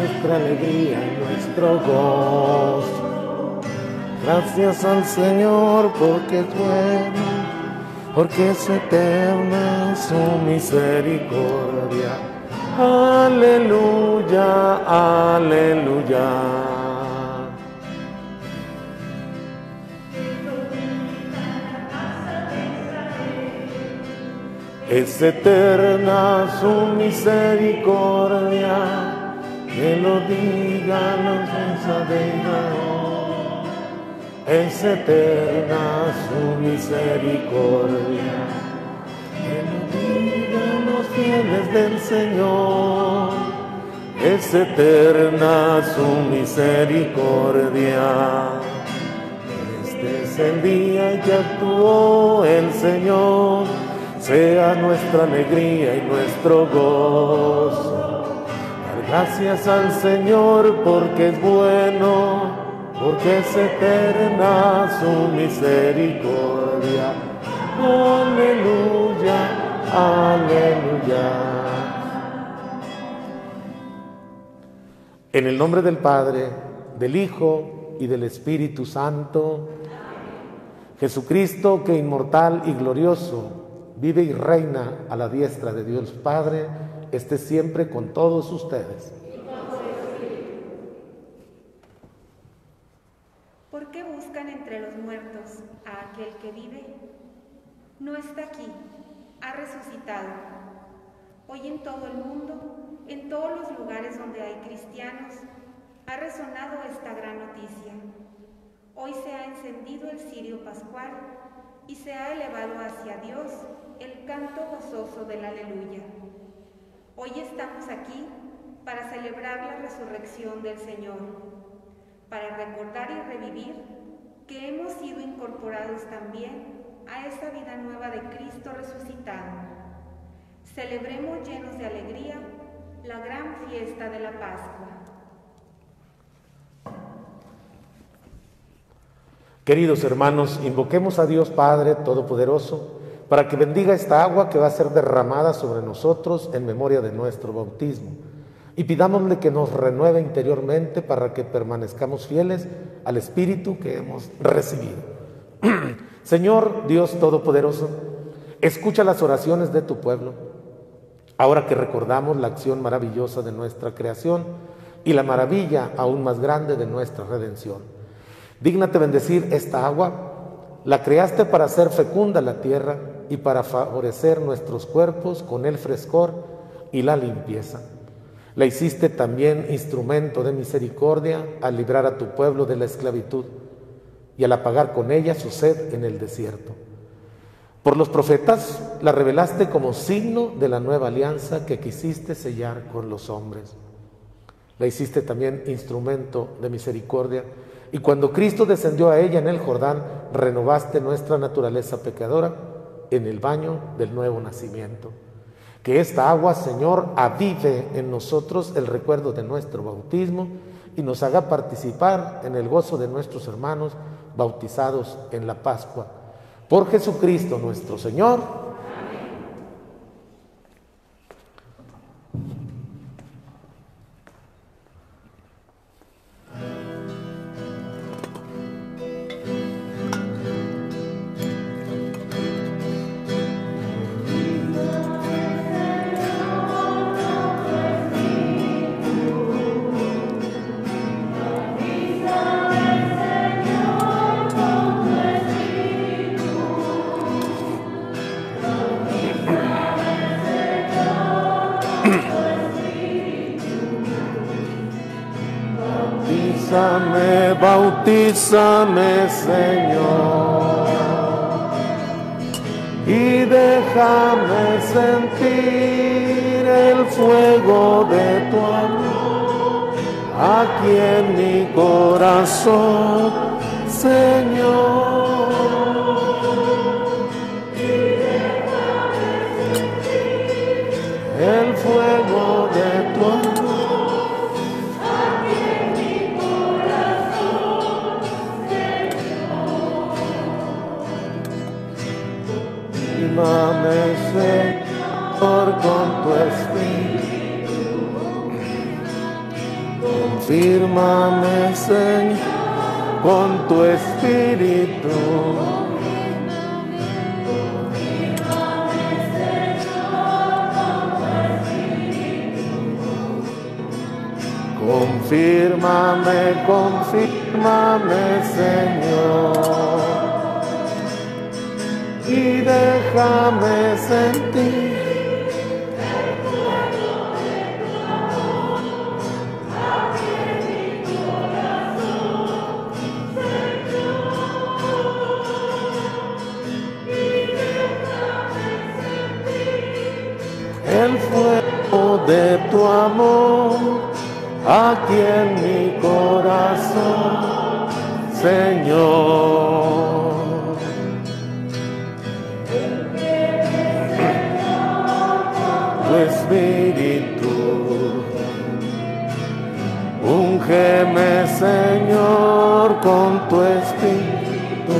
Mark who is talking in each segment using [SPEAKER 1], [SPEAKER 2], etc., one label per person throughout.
[SPEAKER 1] nuestra alegría y nuestro gozo. Gracias al Señor porque es bueno, porque es eterna su misericordia. Aleluya, aleluya. Es eterna su misericordia, que lo diga la ofensa de Israel. Es eterna su misericordia, que lo digan los fieles del Señor. Es eterna su misericordia. Este es el día en que actuó el Señor. Sea nuestra alegría y nuestro gozo. Dar gracias al Señor porque es bueno, porque es eterna su misericordia. Aleluya, aleluya. En el nombre del Padre, del Hijo y del Espíritu Santo. Jesucristo, que inmortal y glorioso vive y reina a la diestra de Dios Padre, esté siempre con todos ustedes.
[SPEAKER 2] ¿Por qué buscan entre los muertos a aquel que vive? No está aquí, ha resucitado. Hoy en todo el mundo, en todos los lugares donde hay cristianos, ha resonado esta gran noticia. Hoy se ha encendido el cirio pascual y se ha elevado hacia Dios el canto gozoso del aleluya. Hoy estamos aquí para celebrar la resurrección del Señor, para recordar y revivir que hemos sido incorporados también a esa vida nueva de Cristo resucitado. Celebremos llenos de alegría la gran fiesta de la Pascua.
[SPEAKER 1] Queridos hermanos, invoquemos a Dios Padre Todopoderoso para que bendiga esta agua que va a ser derramada sobre nosotros en memoria de nuestro bautismo. Y pidámosle que nos renueve interiormente para que permanezcamos fieles al Espíritu que hemos recibido. Señor Dios Todopoderoso, escucha las oraciones de tu pueblo. Ahora que recordamos la acción maravillosa de nuestra creación y la maravilla aún más grande de nuestra redención, dígnate bendecir esta agua. La creaste para hacer fecunda la tierra y para favorecer nuestros cuerpos con el frescor y la limpieza. La hiciste también instrumento de misericordia al librar a tu pueblo de la esclavitud y al apagar con ella su sed en el desierto. Por los profetas la revelaste como signo de la nueva alianza que quisiste sellar con los hombres. La hiciste también instrumento de misericordia y cuando Cristo descendió a ella en el Jordán, renovaste nuestra naturaleza pecadora en el baño del nuevo nacimiento. Que esta agua, Señor, avive en nosotros el recuerdo de nuestro bautismo y nos haga participar en el gozo de nuestros hermanos bautizados en la Pascua. Por Jesucristo nuestro Señor. Bautízame, Señor, y déjame sentir el fuego de tu amor aquí en mi corazón, Señor. Y déjame sentir el fuego de tu amor. Amame, Señor, con tu espíritu, Confírmame, Señor, con tu Espíritu. Confírmame, confírmame, Señor, y déjame sentir el fuego de tu amor aquí en mi corazón, Señor. Tu Espíritu, úngeme, Señor, con tu Espíritu.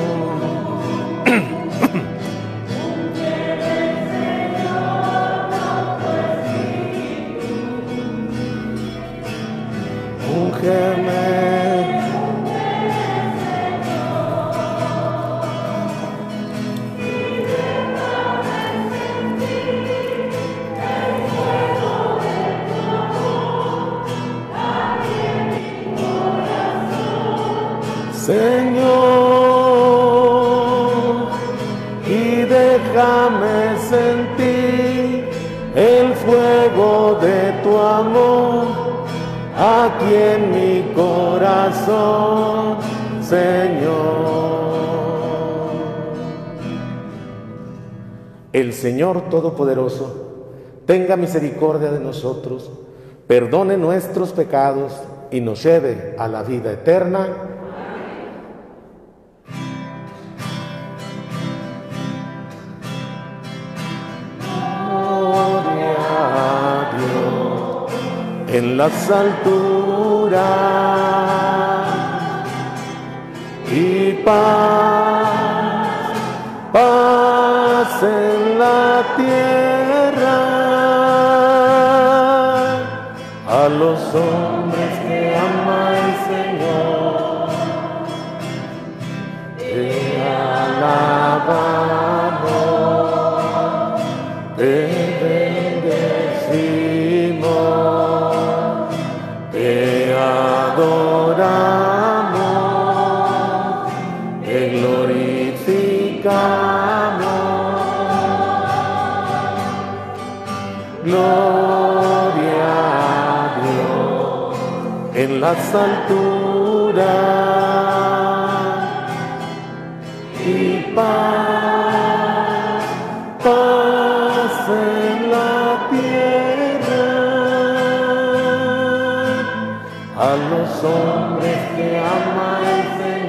[SPEAKER 1] Úngeme. Señor, y déjame sentir el fuego de tu amor aquí en mi corazón, Señor. El Señor Todopoderoso tenga misericordia de nosotros, perdone nuestros pecados y nos lleve a la vida eterna. En las alturas y paz, paz en la tierra a los hombres que ama el Señor. Te alabamos, te bendecimos, te adoramos, te glorificamos. Gloria a Dios en las alturas y paz, paz en la tierra a los hombres que ama el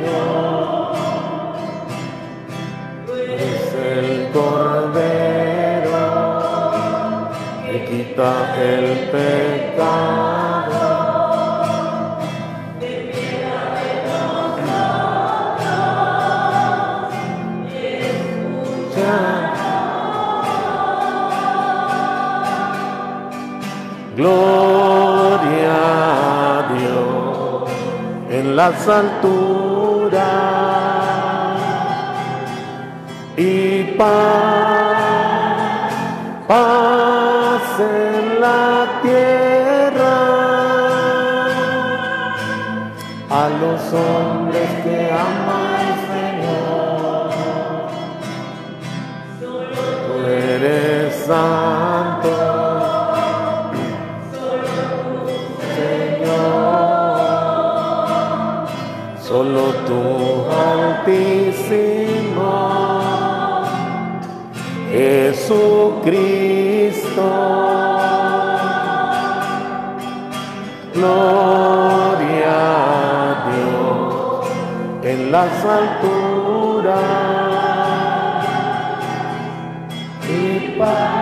[SPEAKER 1] Señor. Es el Cordero que quita el pecado. Gloria a Dios en las alturas y paz, paz en la tierra a los hombres que ama el Señor. Tú eres santo, solo tú, Altísimo, Jesucristo. Gloria a Dios en las alturas y paz.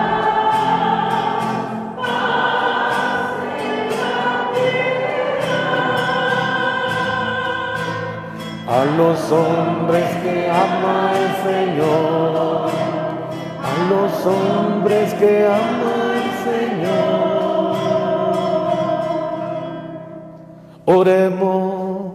[SPEAKER 1] A los hombres que ama el Señor, a los hombres que ama el Señor. Oremos.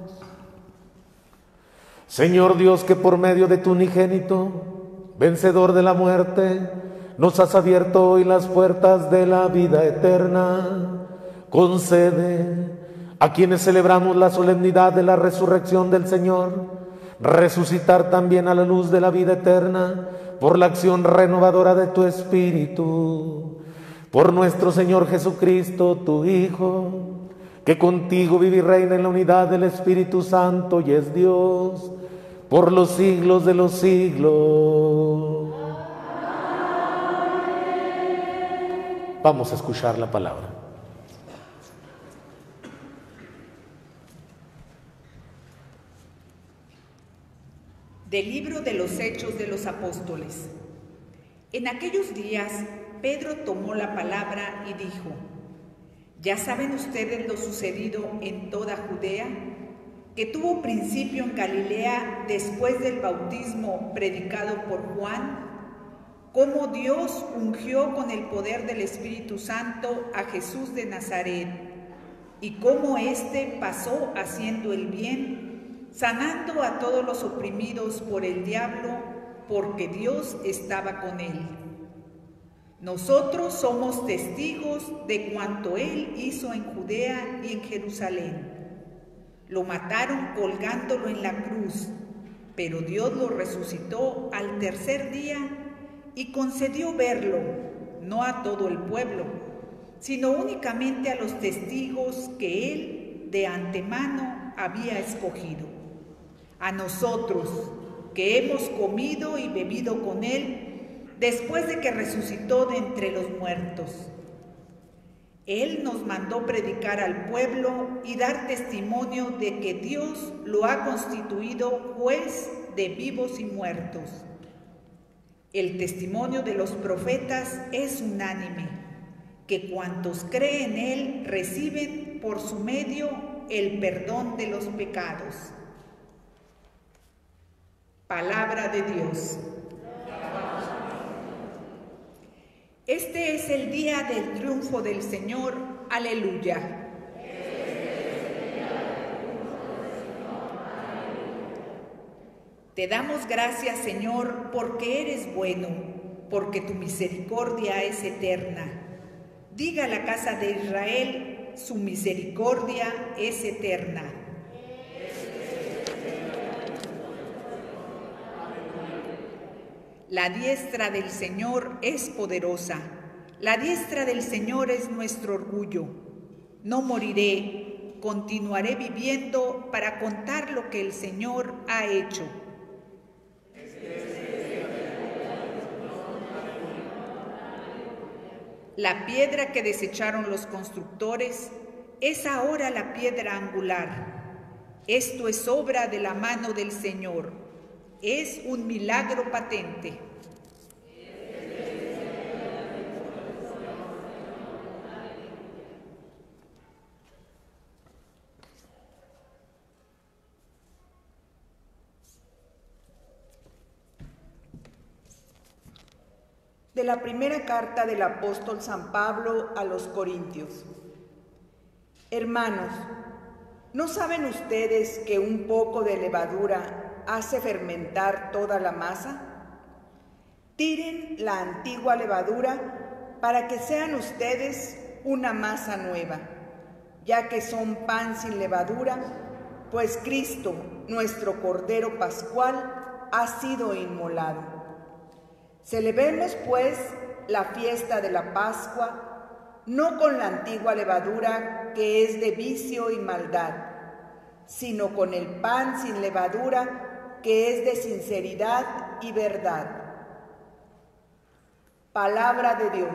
[SPEAKER 1] Señor Dios, que por medio de tu unigénito, vencedor de la muerte, nos has abierto hoy las puertas de la vida eterna, concede a quienes celebramos la solemnidad de la resurrección del Señor, resucitar también a la luz de la vida eterna por la acción renovadora de tu Espíritu. Por nuestro Señor Jesucristo, tu Hijo, que contigo vive y reina en la unidad del Espíritu Santo y es Dios por los siglos de los siglos. Vamos a escuchar la palabra.
[SPEAKER 3] Del libro de los Hechos de los Apóstoles. En aquellos días, Pedro tomó la palabra y dijo: ya saben ustedes lo sucedido en toda Judea, que tuvo principio en Galilea después del bautismo predicado por Juan, cómo Dios ungió con el poder del Espíritu Santo a Jesús de Nazaret, y cómo éste pasó haciendo el bien, sanando a todos los oprimidos por el diablo, porque Dios estaba con él. Nosotros somos testigos de cuanto él hizo en Judea y en Jerusalén. Lo mataron colgándolo en la cruz, pero Dios lo resucitó al tercer día y concedió verlo, no a todo el pueblo, sino únicamente a los testigos que él de antemano había escogido. A nosotros, que hemos comido y bebido con él, después de que resucitó de entre los muertos. Él nos mandó predicar al pueblo y dar testimonio de que Dios lo ha constituido juez de vivos y muertos. El testimonio de los profetas es unánime, que cuantos creen en él reciben por su medio el perdón de los pecados. Palabra de Dios. Este es el día del triunfo del Señor. Aleluya. Te damos gracias, Señor, porque eres bueno, porque tu misericordia es eterna. Diga la casa de Israel, su misericordia es eterna. La diestra del Señor es poderosa, la diestra del Señor es nuestro orgullo. No moriré, continuaré viviendo para contar lo que el Señor ha hecho. La piedra que desecharon los constructores es ahora la piedra angular. Esto es obra de la mano del Señor. Es un milagro patente. De la primera carta del apóstol San Pablo a los Corintios. Hermanos, ¿no saben ustedes que un poco de levadura hace fermentar toda la masa? Tiren la antigua levadura para que sean ustedes una masa nueva, ya que son pan sin levadura, pues Cristo, nuestro Cordero Pascual, ha sido inmolado. Celebremos, pues, la fiesta de la Pascua, no con la antigua levadura que es de vicio y maldad, sino con el pan sin levadura que es de sinceridad y verdad. Palabra de Dios.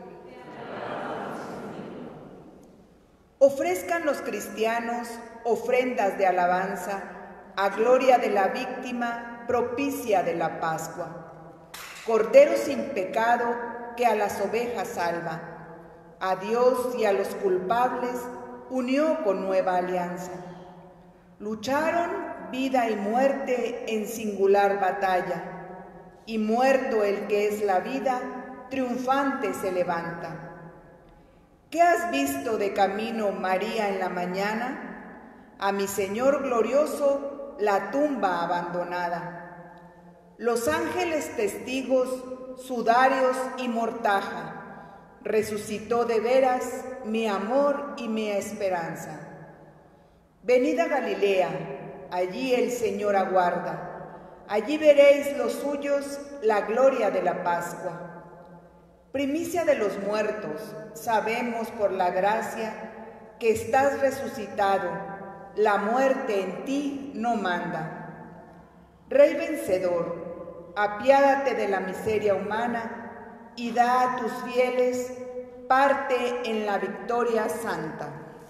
[SPEAKER 3] Ofrezcan los cristianos ofrendas de alabanza a gloria de la víctima propicia de la Pascua. Cordero sin pecado que a las ovejas salva, a Dios y a los culpables unió con nueva alianza. Lucharon vida y muerte en singular batalla, y muerto el que es la vida, triunfante se levanta. ¿Qué has visto de camino, María, en la mañana? A mi Señor glorioso, la tumba abandonada. Los ángeles testigos, sudarios y mortaja. Resucitó de veras mi amor y mi esperanza. Venid a Galilea, allí el Señor aguarda. Allí veréis los suyos la gloria de la Pascua. Primicia de los muertos, sabemos por la gracia que estás resucitado, la muerte en ti no manda. Rey vencedor, apiádate de la miseria humana y da a tus fieles parte en la victoria santa.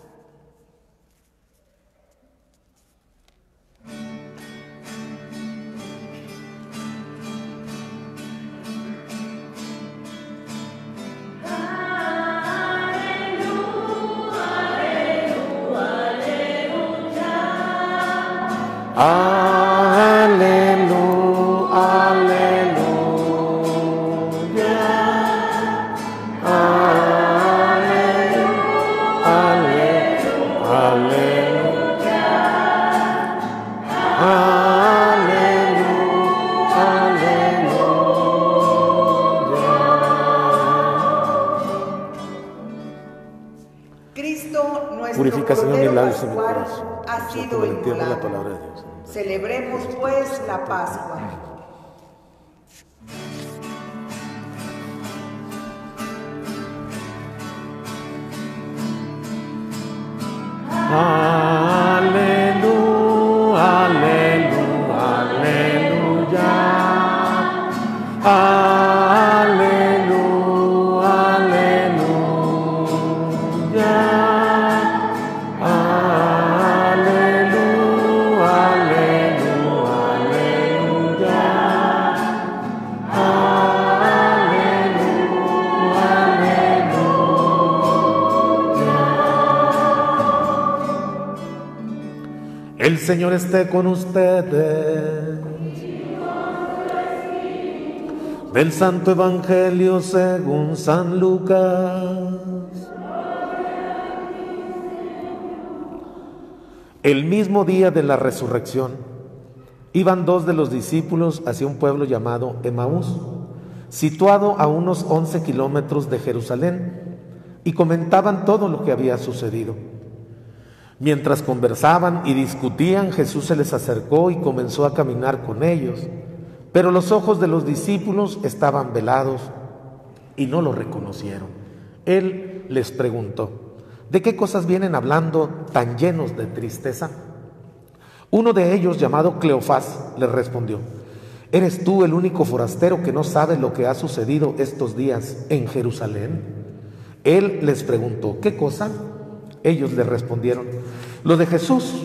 [SPEAKER 1] Aleluya, aleluya, aleluya, aleluya, aleluya.
[SPEAKER 3] Cristo, nuestro
[SPEAKER 1] Purifica, Señor, mis
[SPEAKER 3] Cordero
[SPEAKER 1] labios y mi
[SPEAKER 3] Pascual,
[SPEAKER 1] corazón.
[SPEAKER 3] ha
[SPEAKER 1] Yo
[SPEAKER 3] sido
[SPEAKER 1] como entiendo la
[SPEAKER 3] inmolado.
[SPEAKER 1] palabra de Dios.
[SPEAKER 3] Celebremos pues la Pascua.
[SPEAKER 1] Aleluya, aleluya, aleluya. Aleluya, aleluya. Aleluya, aleluya, aleluya. Aleluya, aleluya. El Señor esté con ustedes. Del Santo Evangelio según San Lucas. El mismo día de la resurrección, iban dos de los discípulos hacia un pueblo llamado Emaús, situado a unos 11 kilómetros de Jerusalén, y comentaban todo lo que había sucedido. Mientras conversaban y discutían, Jesús se les acercó y comenzó a caminar con ellos, pero los ojos de los discípulos estaban velados y no lo reconocieron. Él les preguntó: ¿de qué cosas vienen hablando tan llenos de tristeza? Uno de ellos, llamado Cleofás, les respondió: ¿eres tú el único forastero que no sabe lo que ha sucedido estos días en Jerusalén? Él les preguntó: ¿qué cosa? Ellos le respondieron: lo de Jesús,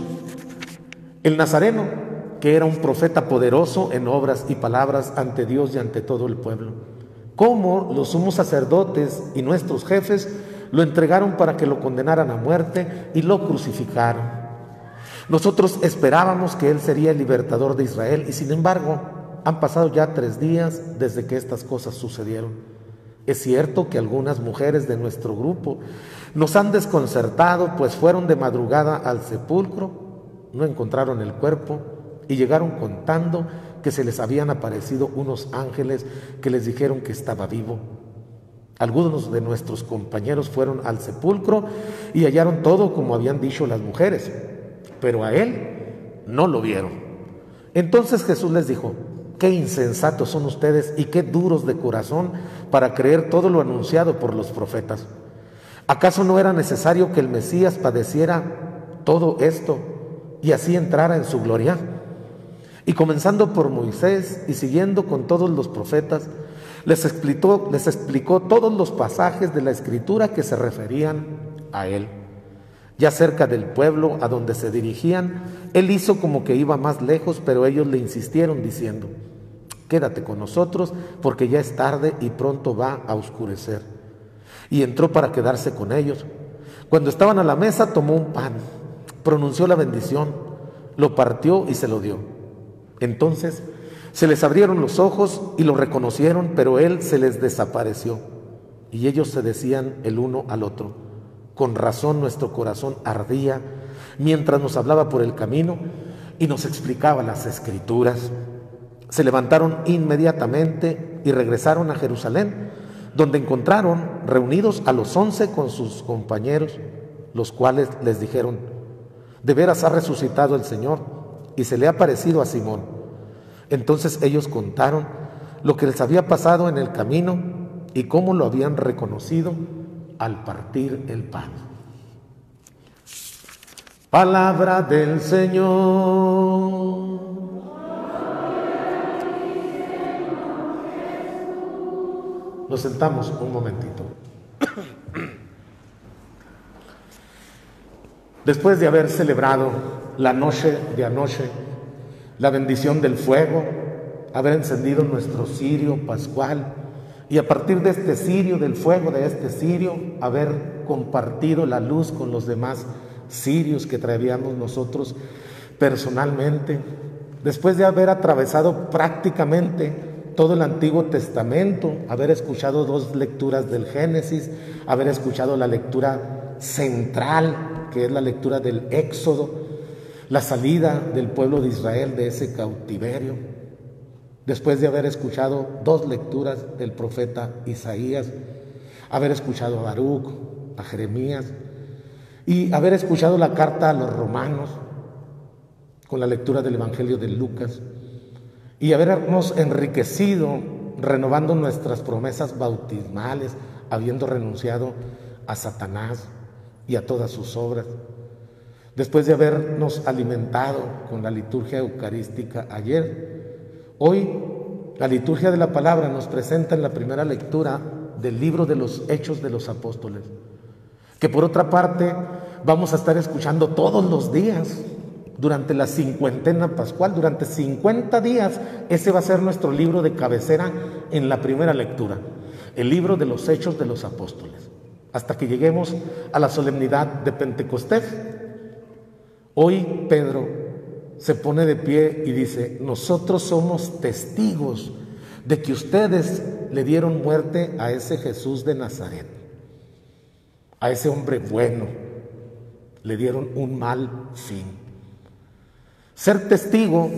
[SPEAKER 1] el Nazareno, que era un profeta poderoso en obras y palabras ante Dios y ante todo el pueblo. Cómo los sumos sacerdotes y nuestros jefes lo entregaron para que lo condenaran a muerte y lo crucificaron. Nosotros esperábamos que Él sería el libertador de Israel y sin embargo han pasado ya 3 días desde que estas cosas sucedieron. Es cierto que algunas mujeres de nuestro grupo nos han desconcertado, pues fueron de madrugada al sepulcro, no encontraron el cuerpo y llegaron contando que se les habían aparecido unos ángeles que les dijeron que estaba vivo. Algunos de nuestros compañeros fueron al sepulcro y hallaron todo como habían dicho las mujeres, pero a él no lo vieron. Entonces Jesús les dijo: qué insensatos son ustedes y qué duros de corazón para creer todo lo anunciado por los profetas. ¿Acaso no era necesario que el Mesías padeciera todo esto y así entrara en su gloria? Y comenzando por Moisés y siguiendo con todos los profetas, les explicó todos los pasajes de la Escritura que se referían a él. Ya cerca del pueblo a donde se dirigían, él hizo como que iba más lejos, pero ellos le insistieron diciendo: quédate con nosotros porque ya es tarde y pronto va a oscurecer. Y entró para quedarse con ellos. Cuando estaban a la mesa, tomó un pan, pronunció la bendición, lo partió y se lo dio. Entonces se les abrieron los ojos y lo reconocieron, pero él se les desapareció. Y ellos se decían el uno al otro: Con razón nuestro corazón ardía mientras nos hablaba por el camino y nos explicaba las Escrituras. Se levantaron inmediatamente y regresaron a Jerusalén, donde encontraron reunidos a los 11 con sus compañeros, los cuales les dijeron: de veras ha resucitado el Señor y se le ha parecido a Simón. Entonces ellos contaron lo que les había pasado en el camino y cómo lo habían reconocido al partir el pan. Palabra del Señor. Nos sentamos un momentito. Después de haber celebrado la noche de anoche, la bendición del fuego, haber encendido nuestro cirio pascual y a partir de este cirio, del fuego de este cirio, haber compartido la luz con los demás cirios que traíamos nosotros personalmente, después de haber atravesado prácticamente todo el Antiguo Testamento, haber escuchado 2 lecturas del Génesis, haber escuchado la lectura central, que es la lectura del Éxodo, la salida del pueblo de Israel de ese cautiverio, después de haber escuchado 2 lecturas del profeta Isaías, haber escuchado a Baruch, a Jeremías, y haber escuchado la carta a los romanos, con la lectura del Evangelio de Lucas, y habernos enriquecido renovando nuestras promesas bautismales, habiendo renunciado a Satanás y a todas sus obras. Después de habernos alimentado con la liturgia eucarística ayer, hoy la liturgia de la palabra nos presenta en la primera lectura del libro de los Hechos de los Apóstoles, que por otra parte vamos a estar escuchando todos los días durante la cincuentena pascual. Durante 50 días ese va a ser nuestro libro de cabecera en la primera lectura, el libro de los Hechos de los Apóstoles, hasta que lleguemos a la solemnidad de Pentecostés. Hoy Pedro se pone de pie y dice: nosotros somos testigos de que ustedes le dieron muerte a ese Jesús de Nazaret, a ese hombre bueno, le dieron un mal fin. Ser testigo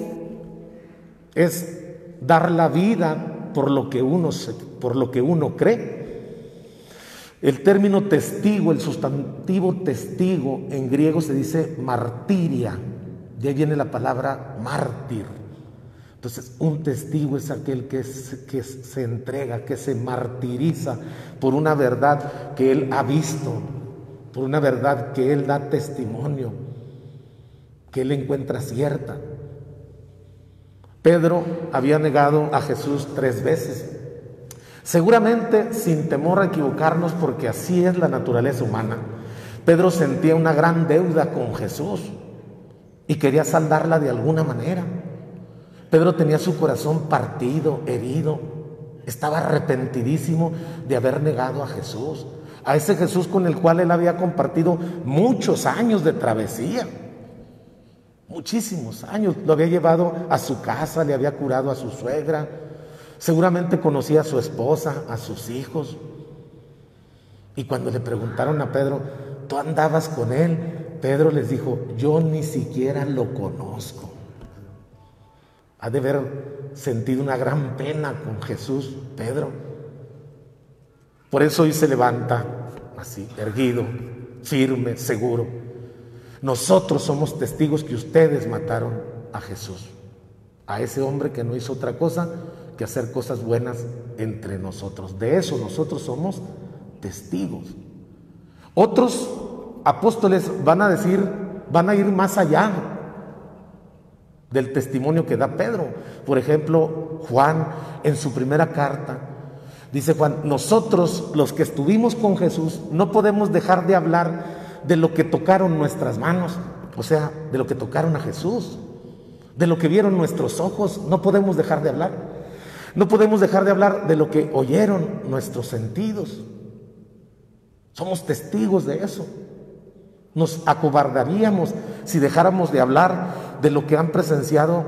[SPEAKER 1] es dar la vida por lo que uno cree. El término testigo, el sustantivo testigo, en griego se dice martiria, de ahí viene la palabra mártir. Entonces, un testigo es aquel que se entrega, que se martiriza por una verdad que él ha visto, por una verdad que él da testimonio, que él encuentra cierta. Pedro había negado a Jesús 3 veces, seguramente sin temor a equivocarnos, porque así es la naturaleza humana. Pedro sentía una gran deuda con Jesús y quería saldarla de alguna manera. Pedro tenía su corazón partido, herido, estaba arrepentidísimo de haber negado a Jesús, a ese Jesús con el cual él había compartido muchos años de travesía. Muchísimos años, lo había llevado a su casa, le había curado a su suegra, seguramente conocía a su esposa, a sus hijos. Y cuando le preguntaron a Pedro: ¿tú andabas con él? Pedro les dijo: yo ni siquiera lo conozco. Ha de haber sentido una gran pena con Jesús, Pedro. Por eso hoy se levanta así, erguido, firme, seguro. Nosotros somos testigos que ustedes mataron a Jesús, a ese hombre que no hizo otra cosa que hacer cosas buenas entre nosotros. De eso nosotros somos testigos. Otros apóstoles van a ir más allá del testimonio que da Pedro. Por ejemplo, Juan, en su primera carta, dice Juan: nosotros, los que estuvimos con Jesús, no podemos dejar de hablar de lo que tocaron nuestras manos, o sea, de lo que tocaron a Jesús, de lo que vieron nuestros ojos. No podemos dejar de hablar. No podemos dejar de hablar de lo que oyeron nuestros sentidos. Somos testigos de eso. Nos acobardaríamos si dejáramos de hablar de lo que han presenciado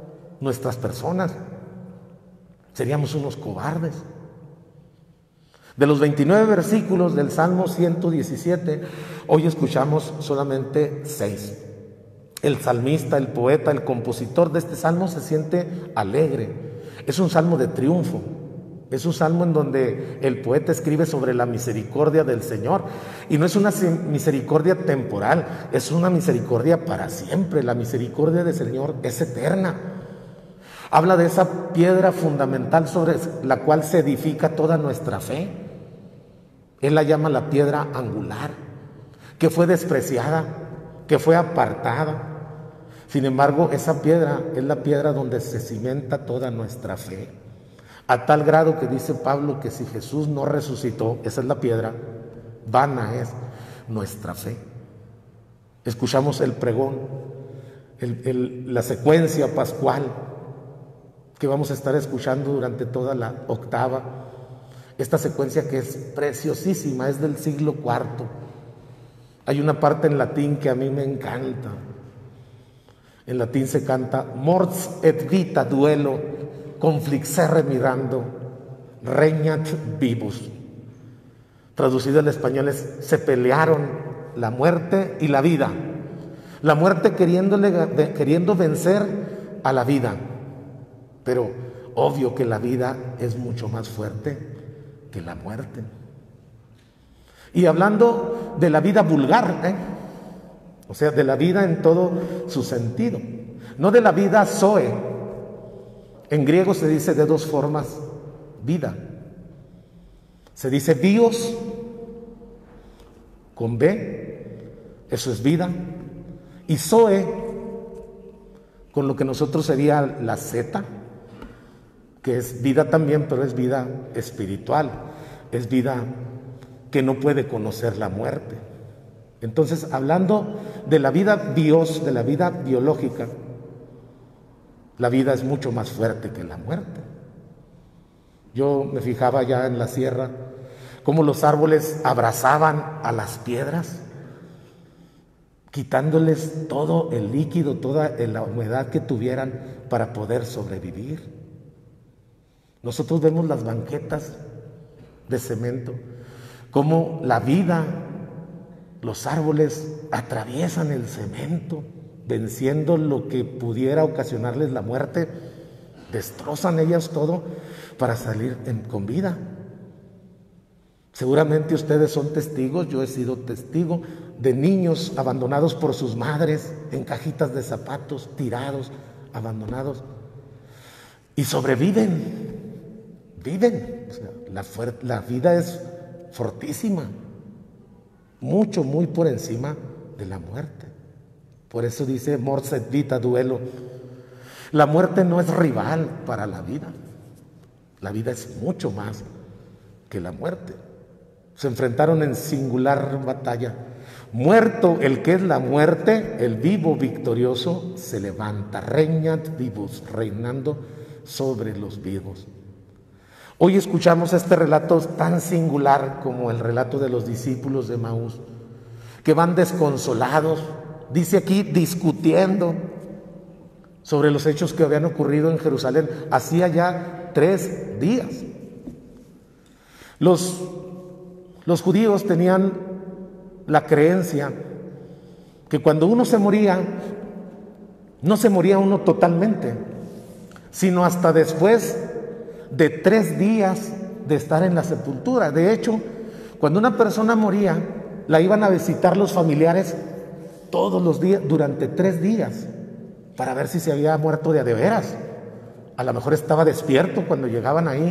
[SPEAKER 1] nuestras personas. Seríamos unos cobardes. De los 29 versículos del Salmo 117, hoy escuchamos solamente 6. El salmista, el poeta, el compositor de este salmo se siente alegre. Es un salmo de triunfo. Es un salmo en donde el poeta escribe sobre la misericordia del Señor. Y no es una misericordia temporal, es una misericordia para siempre. La misericordia del Señor es eterna. Habla de esa piedra fundamental sobre la cual se edifica toda nuestra fe. Él la llama la piedra angular, que fue despreciada, que fue apartada. Sin embargo, esa piedra es la piedra donde se cimenta toda nuestra fe. A tal grado que dice Pablo que si Jesús no resucitó, esa es la piedra, vana es nuestra fe. Escuchamos el pregón, la secuencia pascual que vamos a estar escuchando durante toda la octava. Esta secuencia que es preciosísima, es del siglo IV. Hay una parte en latín que a mí me encanta. En latín se canta Mors et vita duello conflixere mirando regnat vivus. Traducido al español es: se pelearon la muerte y la vida. La muerte queriendo vencer a la vida. Pero obvio que la vida es mucho más fuerte que la muerte. Y hablando de la vida vulgar, o sea, de la vida en todo su sentido, no de la vida zoe. En griego se dice de dos formas vida. Se dice bios con B, eso es vida, y zoe con lo que nosotros sería la Z, que es vida también, pero es vida espiritual, es vida que no puede conocer la muerte. Entonces, hablando de la vida bios, de la vida biológica, la vida es mucho más fuerte que la muerte. Yo me fijaba ya en la sierra cómo los árboles abrazaban a las piedras, quitándoles todo el líquido, toda la humedad que tuvieran para poder sobrevivir. Nosotros vemos las banquetas de cemento, cómo la vida, los árboles atraviesan el cemento, venciendo lo que pudiera ocasionarles la muerte, destrozan ellas todo para salir con vida. Seguramente ustedes son testigos, yo he sido testigo de niños abandonados por sus madres en cajitas de zapatos, tirados, abandonados, y sobreviven, viven. O sea, la vida es fortísima, mucho, muy por encima de la muerte. Por eso dice Mors et vita duello. La muerte no es rival para la vida. La vida es mucho más que la muerte. Se enfrentaron en singular batalla. Muerto el que es la muerte, el vivo victorioso se levanta. Regnat vivus, reinando sobre los vivos. Hoy escuchamos este relato tan singular como el relato de los discípulos de Emaús, que van desconsolados, dice aquí, discutiendo sobre los hechos que habían ocurrido en Jerusalén. Hacía ya 3 días. Los judíos tenían la creencia que cuando uno se moría, no se moría uno totalmente, sino hasta después de 3 días de estar en la sepultura. De hecho, cuando una persona moría, la iban a visitar los familiares todos los días, durante 3 días, para ver si se había muerto de a de veras. A lo mejor estaba despierto cuando llegaban ahí.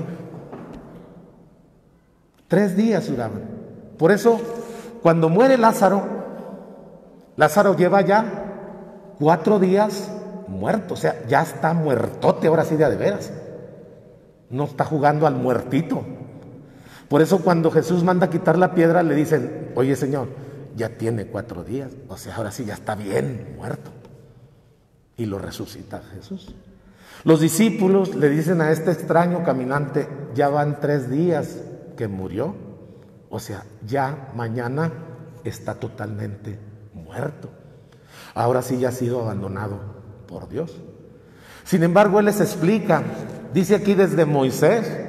[SPEAKER 1] 3 días duraban. Por eso, cuando muere Lázaro lleva ya 4 días muerto, o sea, ya está muertote, ahora sí de a de veras. No está jugando al muertito. Por eso cuando Jesús manda quitar la piedra, le dicen: oye, Señor, ya tiene 4 días, o sea, ahora sí ya está bien muerto. Y lo resucita Jesús. Los discípulos le dicen a este extraño caminante: ya van 3 días que murió, o sea, ya mañana está totalmente muerto. Ahora sí ya ha sido abandonado por Dios. Sin embargo, Él les explica, dice aquí desde Moisés,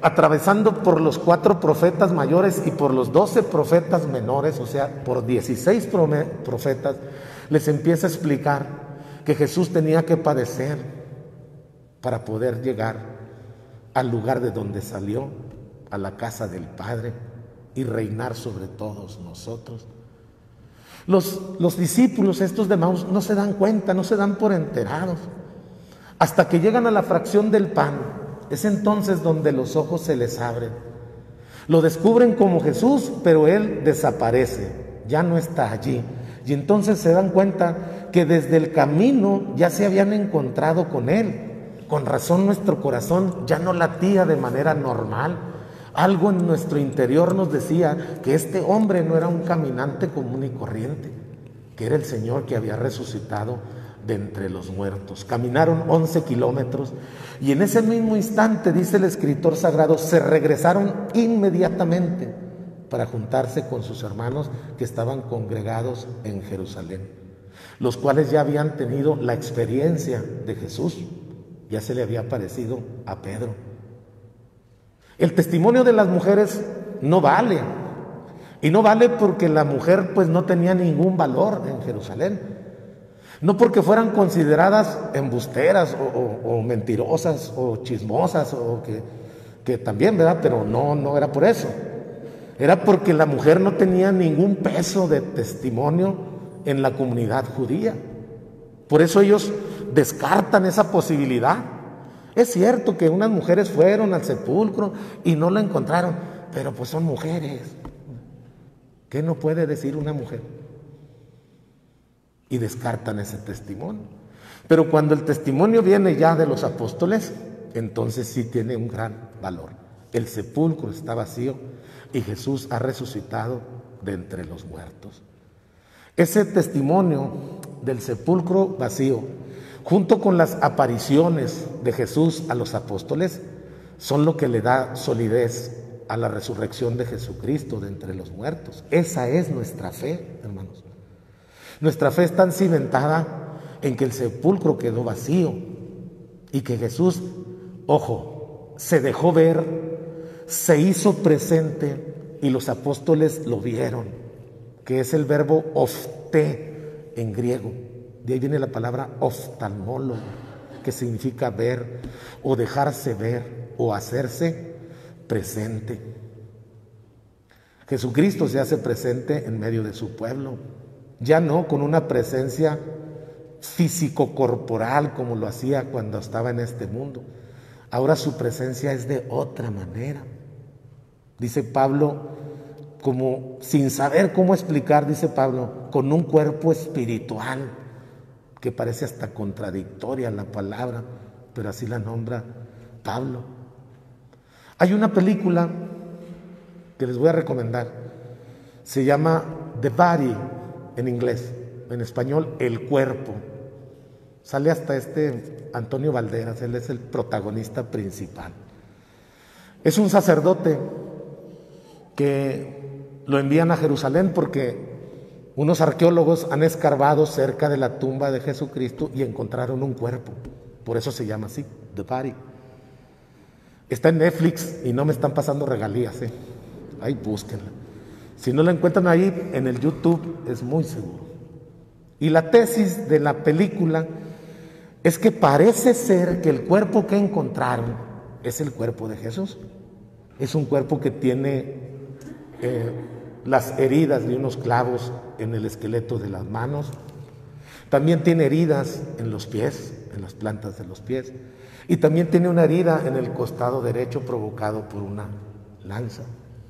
[SPEAKER 1] atravesando por los 4 profetas mayores y por los 12 profetas menores, o sea, por 16 profetas, les empieza a explicar que Jesús tenía que padecer para poder llegar al lugar de donde salió, a la casa del Padre, y reinar sobre todos nosotros. Los discípulos estos de Maús no se dan cuenta, no se dan por enterados, hasta que llegan a la fracción del pan. Es entonces donde los ojos se les abren. Lo descubren como Jesús, pero Él desaparece, ya no está allí. Y entonces se dan cuenta que desde el camino ya se habían encontrado con Él. Con razón nuestro corazón ya no latía de manera normal. Algo en nuestro interior nos decía que este hombre no era un caminante común y corriente, que era el Señor que había resucitado de entre los muertos. Caminaron 11 kilómetros y en ese mismo instante, dice el escritor sagrado, se regresaron inmediatamente para juntarse con sus hermanos que estaban congregados en Jerusalén, los cuales ya habían tenido la experiencia de Jesús, ya se le había parecido a Pedro. El testimonio de las mujeres no vale, y no vale porque la mujer pues no tenía ningún valor en Jerusalén. No porque fueran consideradas embusteras o mentirosas o chismosas, o que también, ¿verdad? Pero no era por eso. Era porque la mujer no tenía ningún peso de testimonio en la comunidad judía. Por eso ellos descartan esa posibilidad. Es cierto que unas mujeres fueron al sepulcro y no la encontraron, pero pues son mujeres. ¿Qué no puede decir una mujer? Y descartan ese testimonio. Pero cuando el testimonio viene ya de los apóstoles, entonces sí tiene un gran valor. El sepulcro está vacío y Jesús ha resucitado de entre los muertos. Ese testimonio del sepulcro vacío, junto con las apariciones de Jesús a los apóstoles, son lo que le da solidez a la resurrección de Jesucristo de entre los muertos. Esa es nuestra fe, hermanos. Nuestra fe está cimentada en que el sepulcro quedó vacío y que Jesús, ojo, se dejó ver, se hizo presente y los apóstoles lo vieron, que es el verbo ofté en griego. De ahí viene la palabra oftalmólogo, que significa ver o dejarse ver o hacerse presente. Jesucristo se hace presente en medio de su pueblo. Ya no con una presencia físico-corporal como lo hacía cuando estaba en este mundo. Ahora su presencia es de otra manera. Dice Pablo, como sin saber cómo explicar, dice Pablo, con un cuerpo espiritual, que parece hasta contradictoria la palabra, pero así la nombra Pablo. Hay una película que les voy a recomendar, se llama The Body, en inglés, en español, El Cuerpo. Sale hasta Antonio Banderas, él es el protagonista principal. Es un sacerdote que lo envían a Jerusalén porque unos arqueólogos han escarbado cerca de la tumba de Jesucristo y encontraron un cuerpo. Por eso se llama así, The Body. Está en Netflix y no me están pasando regalías, Ahí búsquenla. Si no la encuentran ahí en el YouTube, es muy seguro. Y la tesis de la película es que parece ser que el cuerpo que encontraron es el cuerpo de Jesús. Es un cuerpo que tiene las heridas de unos clavos en el esqueleto de las manos. También tiene heridas en los pies, en las plantas de los pies. Y también tiene una herida en el costado derecho provocado por una lanza.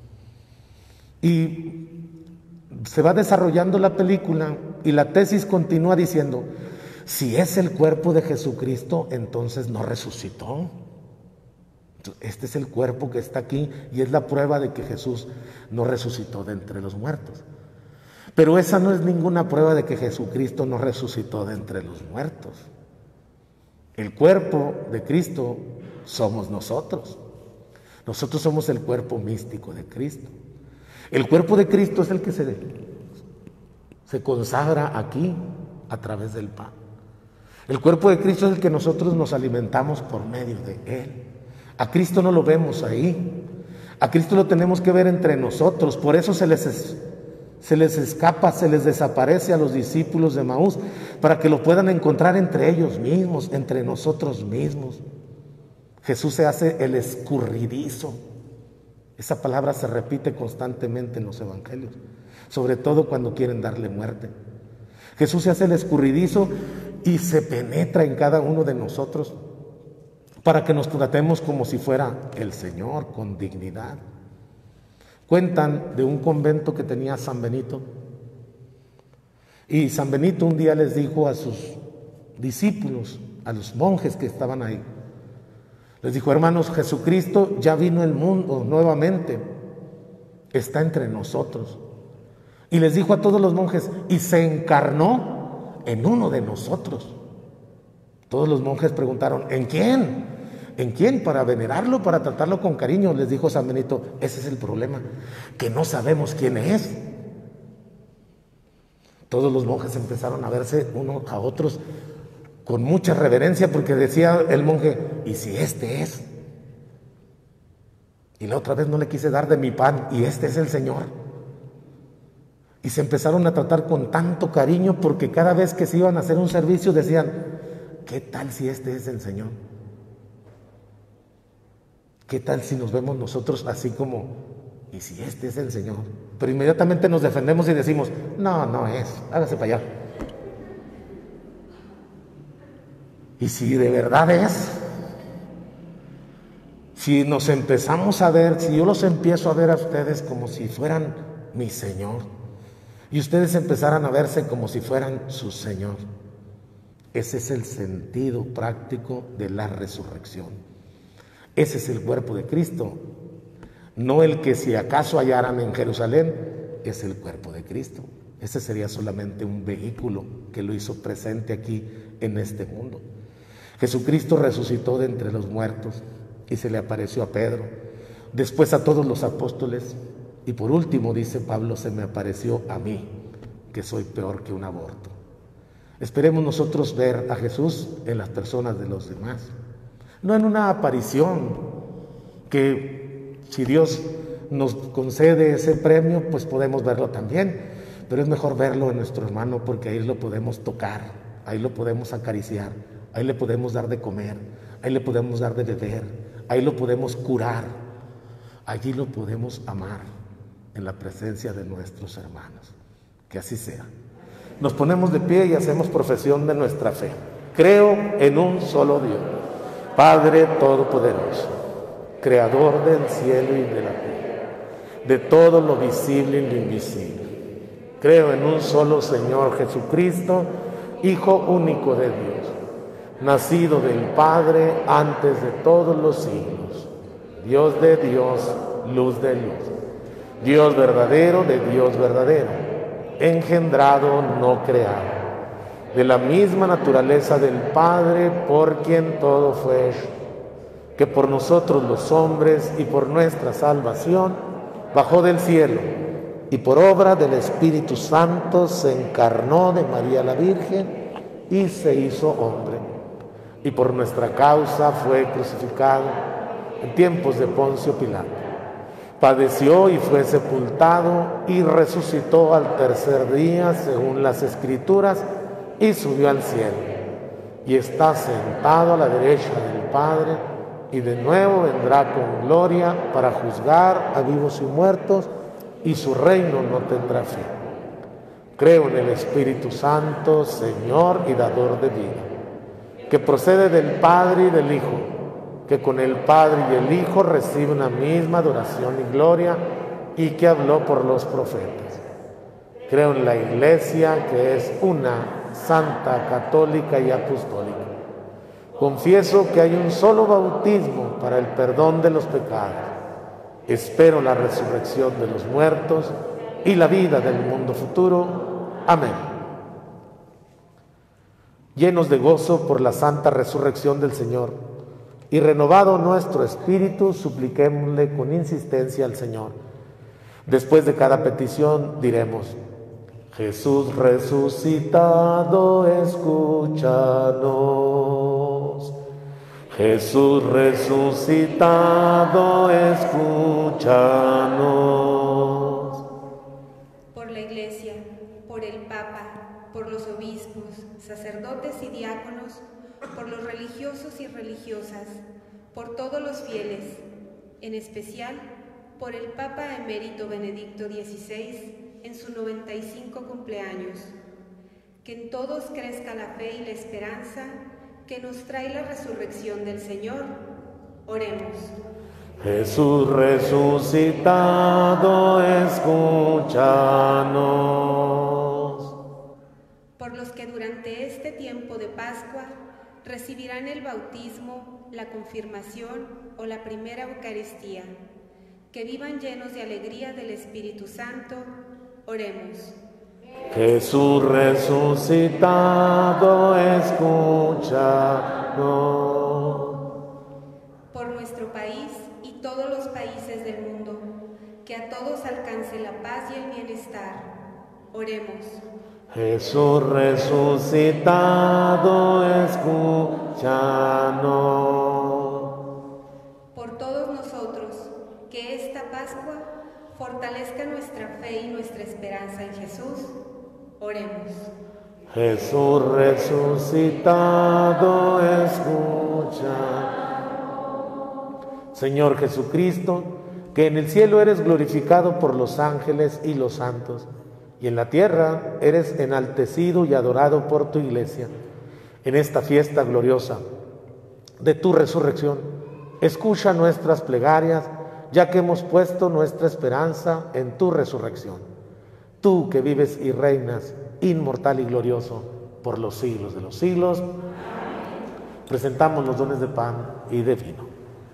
[SPEAKER 1] Y se va desarrollando la película y la tesis continúa diciendo, si es el cuerpo de Jesucristo, entonces no resucitó. Este es el cuerpo que está aquí y es la prueba de que Jesús no resucitó de entre los muertos. Pero esa no es ninguna prueba de que Jesucristo no resucitó de entre los muertos. El cuerpo de Cristo somos nosotros. Nosotros somos el cuerpo místico de Cristo. El cuerpo de Cristo es el que se consagra aquí a través del pan. El cuerpo de Cristo es el que nosotros nos alimentamos por medio de Él. A Cristo no lo vemos ahí. A Cristo lo tenemos que ver entre nosotros. Por eso se les escapa, se les desaparece a los discípulos de Emaús, para que lo puedan encontrar entre ellos mismos, entre nosotros mismos. Jesús se hace el escurridizo. Esa palabra se repite constantemente en los evangelios, sobre todo cuando quieren darle muerte. Jesús se hace el escurridizo y se penetra en cada uno de nosotros para que nos tratemos como si fuera el Señor, con dignidad. Cuentan de un convento que tenía San Benito, y San Benito un día les dijo a sus discípulos, a los monjes que estaban ahí, les dijo: hermanos, Jesucristo ya vino al mundo nuevamente, está entre nosotros. Y les dijo a todos los monjes, y se encarnó en uno de nosotros. Todos los monjes preguntaron: ¿en quién? ¿En quién? Para venerarlo, para tratarlo con cariño. Les dijo San Benito: ese es el problema, que no sabemos quién es. Todos los monjes empezaron a verse unos a otros con mucha reverencia, porque decía el monje: ¿y si este es? Y la otra vez no le quise dar de mi pan, y este es el Señor. Y se empezaron a tratar con tanto cariño, porque cada vez que se iban a hacer un servicio decían: ¿qué tal si este es el Señor? ¿Qué tal si nos vemos nosotros así como, y si este es el Señor? Pero inmediatamente nos defendemos y decimos: no, no es, hágase para allá. Y si de verdad es, si nos empezamos a ver, si yo los empiezo a ver a ustedes como si fueran mi Señor, y ustedes empezaran a verse como si fueran su Señor, ese es el sentido práctico de la resurrección. Ese es el cuerpo de Cristo, no el que si acaso hallaran en Jerusalén, es el cuerpo de Cristo. Ese sería solamente un vehículo que lo hizo presente aquí en este mundo. Jesucristo resucitó de entre los muertos y se le apareció a Pedro, después a todos los apóstoles, y por último, dice Pablo, se me apareció a mí, que soy peor que un aborto. Esperemos nosotros ver a Jesús en las personas de los demás, no en una aparición que, si Dios nos concede ese premio, pues podemos verlo también, pero es mejor verlo en nuestro hermano, porque ahí lo podemos tocar, ahí lo podemos acariciar, ahí le podemos dar de comer, ahí le podemos dar de beber, ahí lo podemos curar, allí lo podemos amar, en la presencia de nuestros hermanos. Que así sea. Nos ponemos de pie y hacemos profesión de nuestra fe. Creo en un solo Dios, Padre Todopoderoso, Creador del cielo y de la tierra, de todo lo visible y lo invisible. Creo en un solo Señor Jesucristo, Hijo único de Dios, nacido del Padre antes de todos los siglos, Dios de Dios, luz de luz, Dios verdadero de Dios verdadero, engendrado, no creado, de la misma naturaleza del Padre, por quien todo fue hecho, que por nosotros los hombres y por nuestra salvación bajó del cielo, y por obra del Espíritu Santo se encarnó de María la Virgen y se hizo hombre, y por nuestra causa fue crucificado en tiempos de Poncio Pilato. Padeció y fue sepultado y resucitó al tercer día según las Escrituras y subió al cielo y está sentado a la derecha del Padre y de nuevo vendrá con gloria para juzgar a vivos y muertos y su reino no tendrá fin. Creo en el Espíritu Santo, Señor y dador de vida, que procede del Padre y del Hijo, que con el Padre y el Hijo recibe una misma adoración y gloria, y que habló por los profetas. Creo en la Iglesia, que es una, santa, católica y apostólica. Confieso que hay un solo bautismo para el perdón de los pecados. Espero la resurrección de los muertos y la vida del mundo futuro. Amén. Llenos de gozo por la santa resurrección del Señor, y renovado nuestro espíritu, supliquémosle con insistencia al Señor. Después de cada petición diremos: Jesús resucitado, escúchanos. Jesús resucitado, escúchanos.
[SPEAKER 2] Por la Iglesia, por el Papa, por los obispos, sacerdotes y diáconos, por los religiosos y religiosas, por todos los fieles, en especial por el Papa emérito Benedicto XVI en su 95 cumpleaños. Que en todos crezca la fe y la esperanza que nos trae la resurrección del Señor. Oremos.
[SPEAKER 1] Jesús resucitado, escúchanos.
[SPEAKER 2] Por los que durante este tiempo de Pascua recibirán el bautismo, la confirmación o la primera Eucaristía, que vivan llenos de alegría del Espíritu Santo. Oremos.
[SPEAKER 1] Jesús resucitado, escúchanos.
[SPEAKER 2] Por nuestro país y todos los países del mundo, que a todos alcance la paz y el bienestar. Oremos.
[SPEAKER 1] Jesús resucitado, escúchanos.
[SPEAKER 2] Por todos nosotros, que esta Pascua fortalezca nuestra fe y nuestra esperanza en Jesús. Oremos.
[SPEAKER 1] Jesús resucitado, escúchanos. Señor Jesucristo, que en el cielo eres glorificado por los ángeles y los santos, y en la tierra eres enaltecido y adorado por tu Iglesia. En esta fiesta gloriosa de tu resurrección, escucha nuestras plegarias, ya que hemos puesto nuestra esperanza en tu resurrección. Tú que vives y reinas, inmortal y glorioso, por los siglos de los siglos. Presentamos los dones de pan y de vino.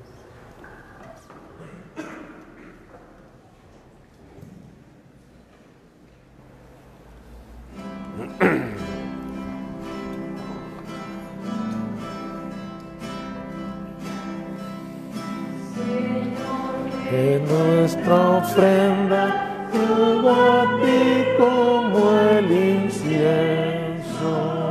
[SPEAKER 1] Que nuestra ofrenda llegue a ti como el incienso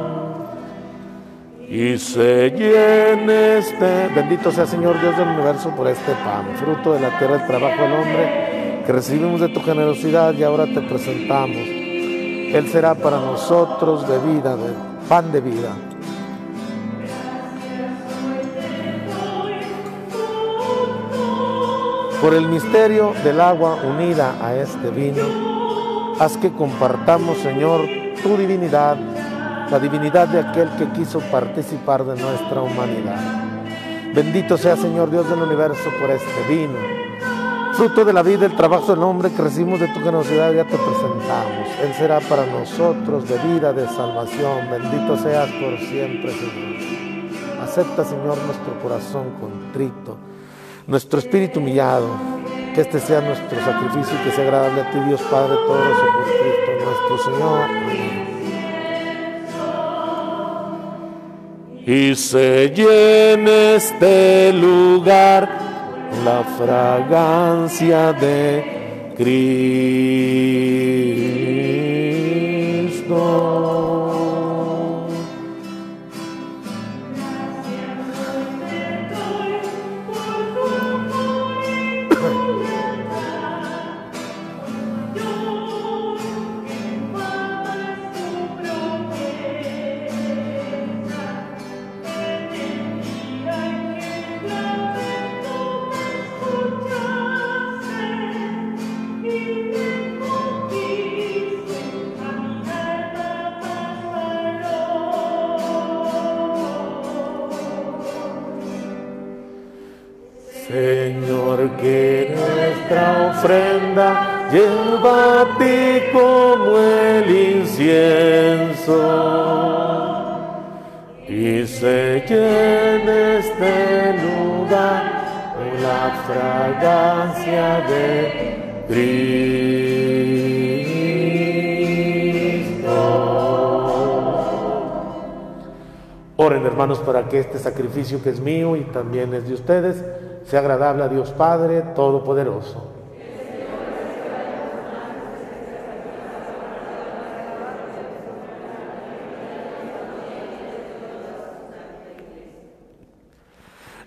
[SPEAKER 1] y se llene bendito sea Señor Dios del universo por este pan, fruto de la tierra del trabajo del hombre, que recibimos de tu generosidad y ahora te presentamos. Él será para nosotros de vida, de pan de vida. Por el misterio del agua unida a este vino, haz que compartamos, Señor, tu divinidad, la divinidad de aquel que quiso participar de nuestra humanidad. Bendito sea, Señor Dios del universo, por este vino, fruto de la vida y el trabajo del hombre que recibimos de tu generosidad, ya te presentamos. Él será para nosotros de vida, de salvación. Bendito seas por siempre, Señor. Acepta, Señor, nuestro corazón contrito, nuestro espíritu humillado, que este sea nuestro sacrificio y que sea agradable a ti, Dios Padre Todopoderoso, por Cristo nuestro Señor. Amén. Y se llene este lugar la fragancia de Cristo. Señor, que nuestra ofrenda lleva a ti como el incienso y se llene este lugar con la fragancia de Cristo. Oren, hermanos, para que este sacrificio que es mío y también es de ustedes sea agradable a Dios Padre Todopoderoso.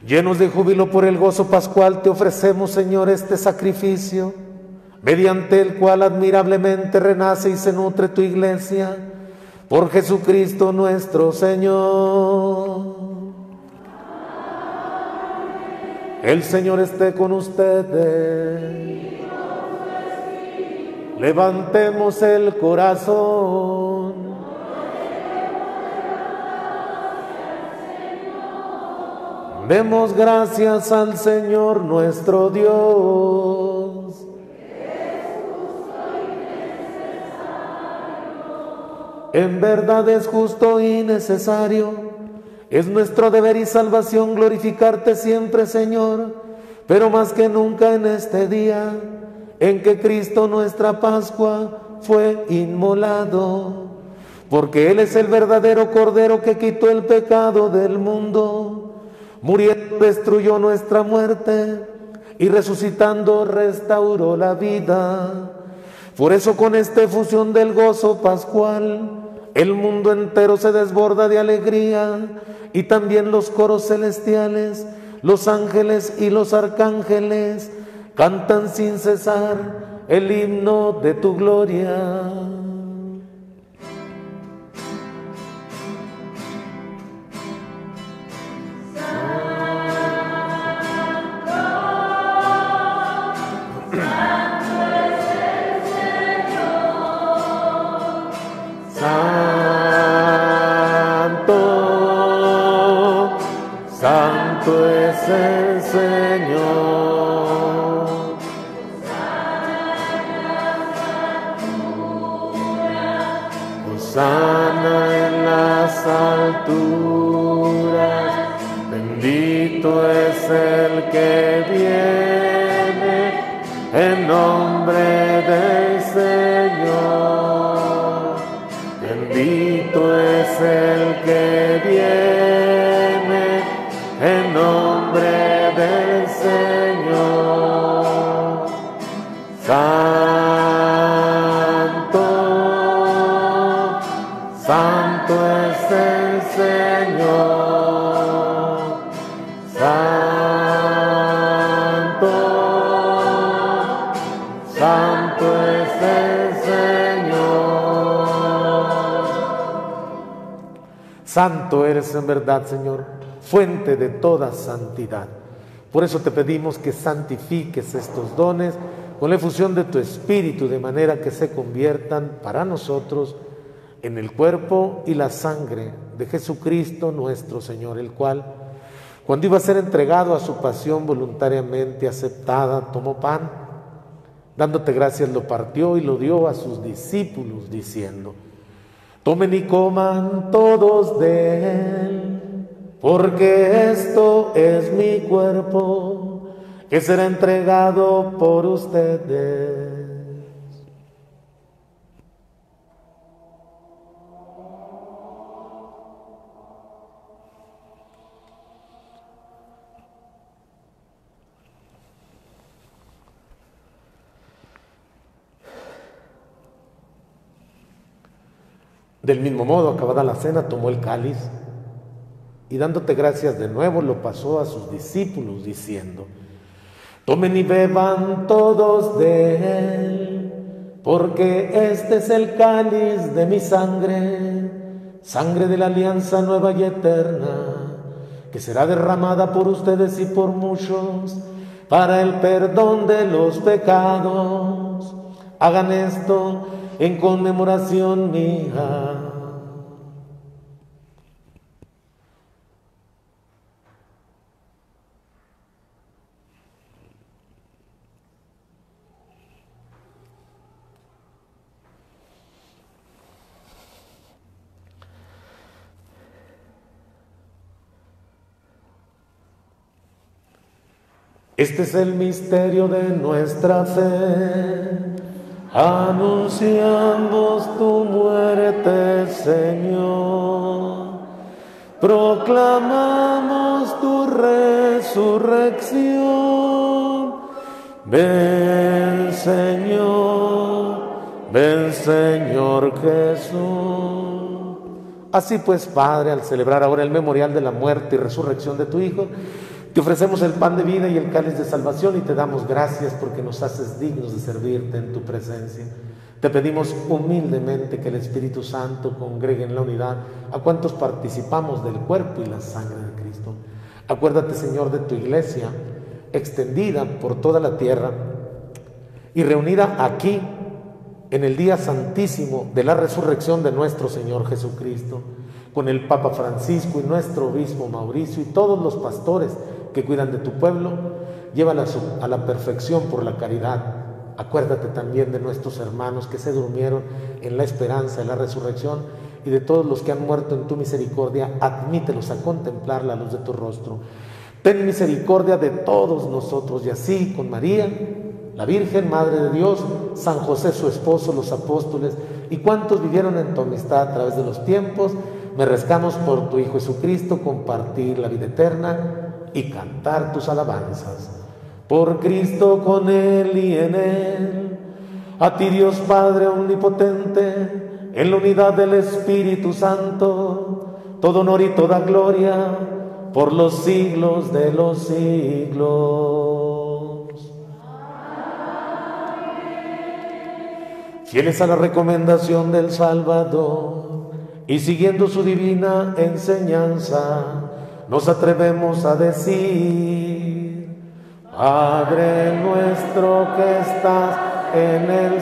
[SPEAKER 1] Llenos de júbilo por el gozo pascual, te ofrecemos, Señor, este sacrificio, mediante el cual admirablemente renace y se nutre tu iglesia, por Jesucristo nuestro Señor. El Señor esté con ustedes. Levantemos el corazón. Demos gracias al Señor nuestro Dios. En verdad es justo y necesario. Es nuestro deber y salvación glorificarte siempre, Señor, pero más que nunca en este día en que Cristo nuestra Pascua fue inmolado, porque Él es el verdadero Cordero que quitó el pecado del mundo. Muriendo destruyó nuestra muerte y resucitando restauró la vida. Por eso con esta efusión del gozo pascual, el mundo entero se desborda de alegría, y también los coros celestiales, los ángeles y los arcángeles cantan sin cesar el himno de tu gloria. Santo es el Señor. Hosana en las alturas, bendito es el que viene en nombre del Señor. Bendito es el que viene en nombre del Señor. Santo, santo es el Señor. Santo, santo es el Señor. Santo eres en verdad, Señor, fuente de toda santidad. Por eso te pedimos que santifiques estos dones con la efusión de tu Espíritu, de manera que se conviertan para nosotros en el cuerpo y la sangre de Jesucristo nuestro Señor, el cual, cuando iba a ser entregado a su pasión voluntariamente aceptada, tomó pan, dándote gracias lo partió y lo dio a sus discípulos, diciendo: tomen y coman todos de él, porque esto es mi cuerpo, que será entregado por ustedes. Del mismo modo, acabada la cena, tomó el cáliz y dándote gracias de nuevo, lo pasó a sus discípulos, diciendo: tomen y beban todos de él, porque este es el cáliz de mi sangre, sangre de la alianza nueva y eterna, que será derramada por ustedes y por muchos para el perdón de los pecados. Hagan esto en conmemoración mía. Este es el misterio de nuestra fe. Anunciamos tu muerte, Señor. Proclamamos tu resurrección. Ven, Señor Jesús. Así pues, Padre, al celebrar ahora el memorial de la muerte y resurrección de tu Hijo, Te ofrecemos el pan de vida y el cáliz de salvación y te damos gracias porque nos haces dignos de servirte en tu presencia. Te pedimos humildemente que el Espíritu Santo congregue en la unidad a cuantos participamos del cuerpo y la sangre de Cristo. Acuérdate, Señor, de tu iglesia extendida por toda la tierra y reunida aquí en el día santísimo de la resurrección de nuestro Señor Jesucristo, con el Papa Francisco y nuestro obispo Mauricio y todos los pastores que cuidan de tu pueblo. Llévala a la perfección por la caridad. Acuérdate también de nuestros hermanos que se durmieron en la esperanza de la resurrección y de todos los que han muerto en tu misericordia. Admítelos a contemplar la luz de tu rostro. Ten misericordia de todos nosotros y así con María, la Virgen, Madre de Dios, San José su esposo, los apóstoles y cuantos vivieron en tu amistad a través de los tiempos, merezcamos por tu Hijo Jesucristo compartir la vida eterna y cantar tus alabanzas. Por Cristo, con Él y en Él, a ti Dios Padre omnipotente, en la unidad del Espíritu Santo, todo honor y toda gloria por los siglos de los siglos. Fieles a la recomendación del Salvador y siguiendo su divina enseñanza, nos atrevemos a decir: Padre nuestro que estás en el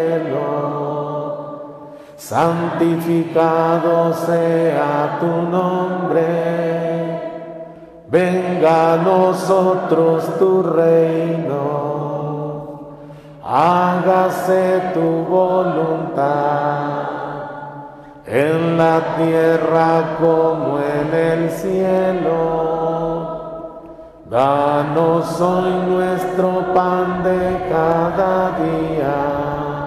[SPEAKER 1] cielo, santificado sea tu nombre, venga a nosotros tu reino, hágase tu voluntad, en la tierra como en el cielo. Danos hoy nuestro pan de cada día,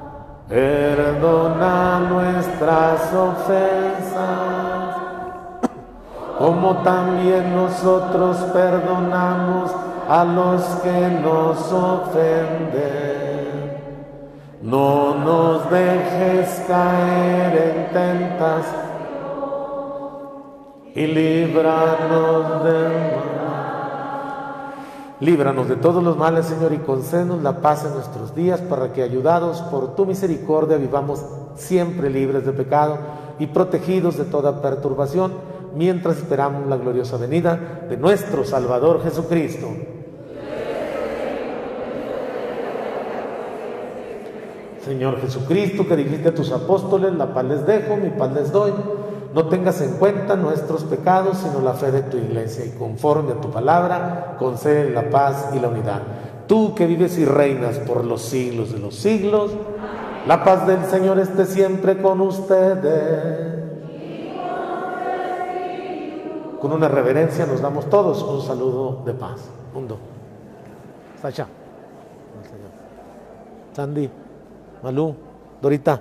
[SPEAKER 1] perdona nuestras ofensas, como también nosotros perdonamos a los que nos ofenden. No nos dejes caer en tentación y líbranos del mal. Líbranos de todos los males, Señor, y concédenos la paz en nuestros días, para que, ayudados por tu misericordia, vivamos siempre libres de pecado y protegidos de toda perturbación, mientras esperamos la gloriosa venida de nuestro Salvador Jesucristo. Señor Jesucristo, que dijiste a tus apóstoles: la paz les dejo, mi paz les doy. No tengas en cuenta nuestros pecados, sino la fe de tu iglesia, y conforme a tu palabra, concede la paz y la unidad. Tú que vives y reinas por los siglos de los siglos, la paz del Señor esté siempre con ustedes. Con una reverencia nos damos todos un saludo de paz. Mundo. Sacha. Sandy. Malú. Dorita.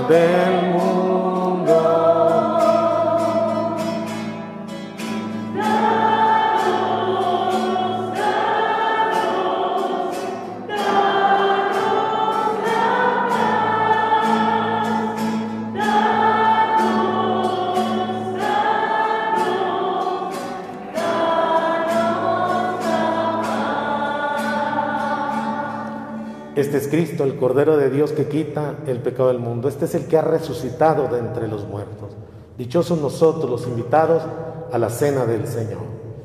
[SPEAKER 1] del mundo. Este es Cristo, el Cordero de Dios que quita el pecado del mundo. Este es el que ha resucitado de entre los muertos. Dichosos nosotros los invitados a la cena del Señor.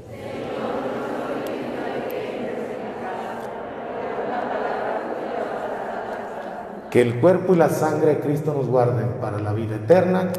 [SPEAKER 1] Que el cuerpo y la sangre de Cristo nos guarden para la vida eterna.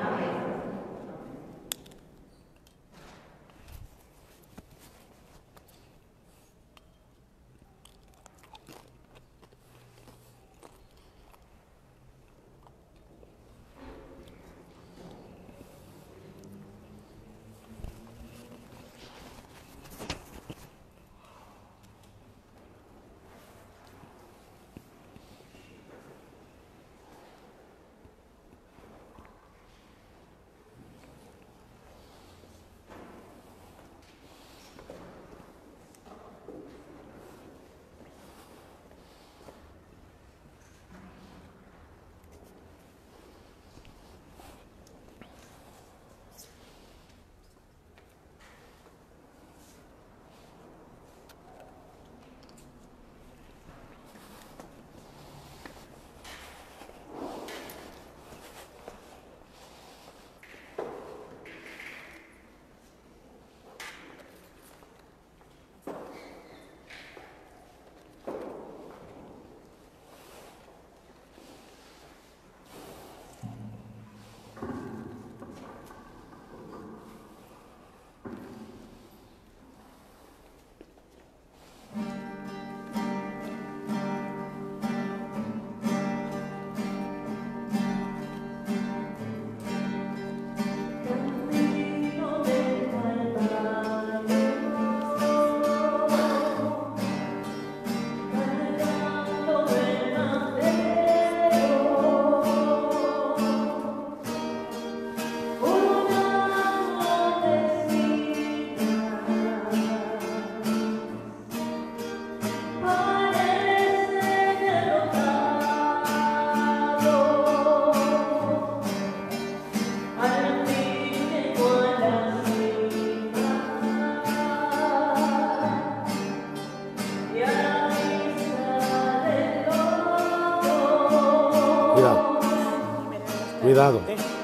[SPEAKER 1] Cuidado.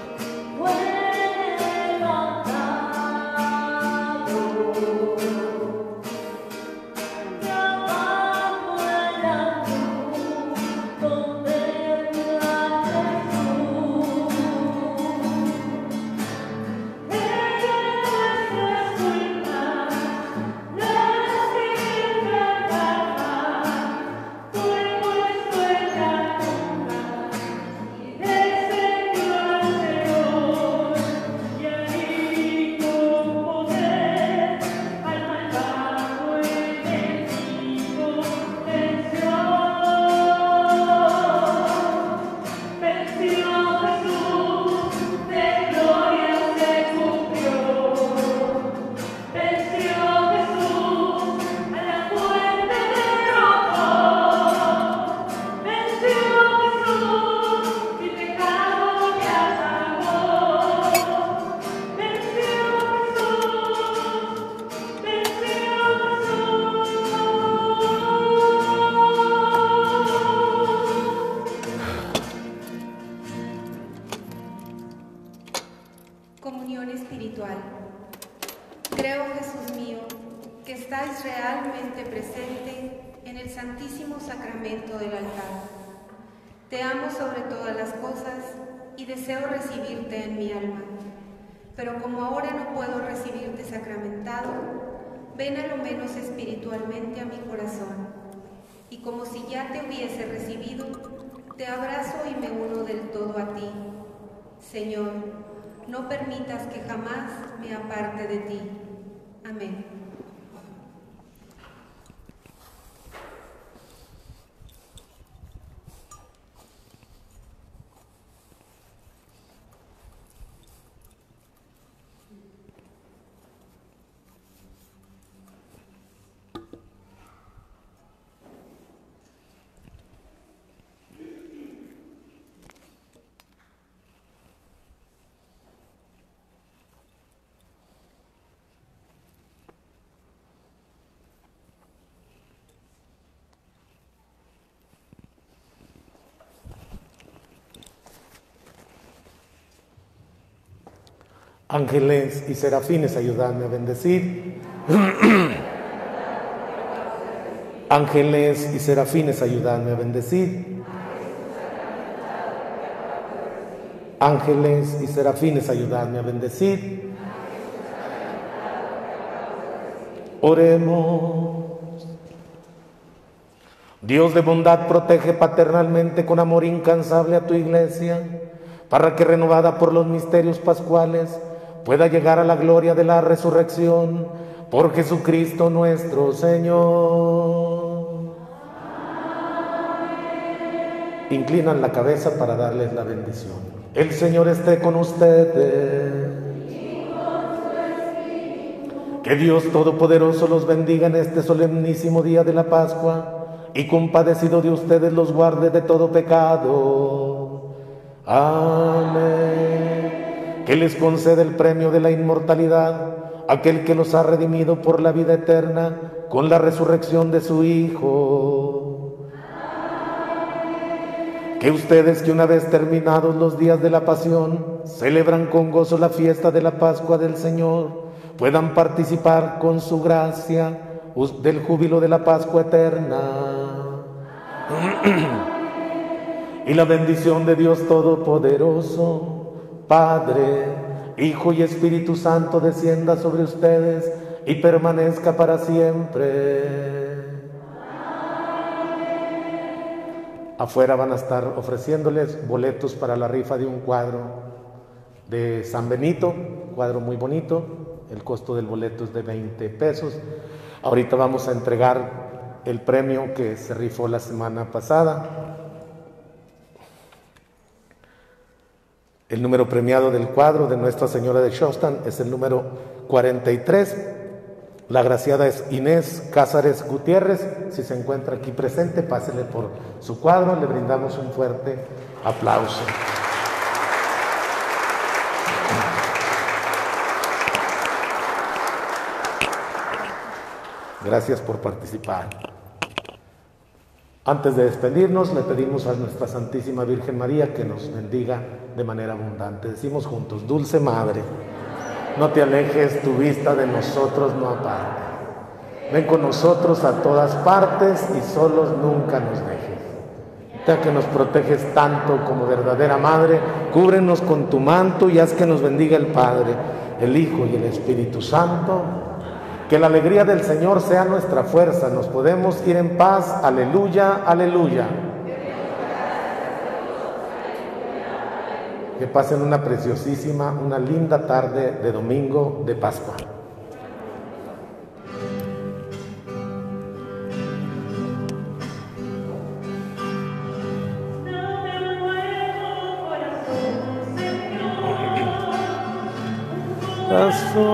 [SPEAKER 2] Comunión espiritual. Creo, Jesús mío, que estáis realmente presente en el Santísimo Sacramento del altar. Te amo sobre todas las cosas y deseo recibirte en mi alma. Pero como ahora no puedo recibirte sacramentado, ven a lo menos espiritualmente a mi corazón. Y como si ya te hubiese recibido, te abrazo y me uno del todo a ti. Señor, no permitas que jamás me aparte de ti. Amén.
[SPEAKER 1] Ángeles y serafines, ayudadme a bendecir. Ángeles y serafines, ayudadme a bendecir. Ángeles y serafines, ayudadme a bendecir. Oremos. Dios de bondad, protege paternalmente con amor incansable a tu iglesia, para que, renovada por los misterios pascuales, pueda llegar a la gloria de la resurrección, por Jesucristo nuestro Señor. Inclinan la cabeza para darles la bendición. El Señor esté con ustedes. Que Dios Todopoderoso los bendiga en este solemnísimo día de la Pascua, y compadecido de ustedes los guarde de todo pecado. Amén. Que les conceda el premio de la inmortalidad, aquel que los ha redimido por la vida eterna con la resurrección de su Hijo. Que ustedes, que una vez terminados los días de la pasión, celebran con gozo la fiesta de la Pascua del Señor, puedan participar con su gracia del júbilo de la Pascua eterna. Y la bendición de Dios Todopoderoso, Padre, Hijo y Espíritu Santo, descienda sobre ustedes y permanezca para siempre. Afuera van a estar ofreciéndoles boletos para la rifa de un cuadro de San Benito, un cuadro muy bonito. El costo del boleto es de 20 pesos. Ahorita vamos a entregar el premio que se rifó la semana pasada. El número premiado del cuadro de Nuestra Señora de Shostan es el número 43. La agraciada es Inés Cázares Gutiérrez. Si se encuentra aquí presente, pásele por su cuadro. Le brindamos un fuerte aplauso. Gracias por participar. Antes de despedirnos, le pedimos a nuestra Santísima Virgen María que nos bendiga de manera abundante. Decimos juntos: Dulce Madre, no te alejes tu vista de nosotros, no aparte. Ven con nosotros a todas partes y solos nunca nos dejes. Ya que nos proteges tanto como verdadera Madre, cúbrenos con tu manto y haz que nos bendiga el Padre, el Hijo y el Espíritu Santo. Que la alegría del Señor sea nuestra fuerza. Nos podemos ir en paz. Aleluya, aleluya. Que pasen una preciosísima, una linda tarde de domingo de Pascua. Pasó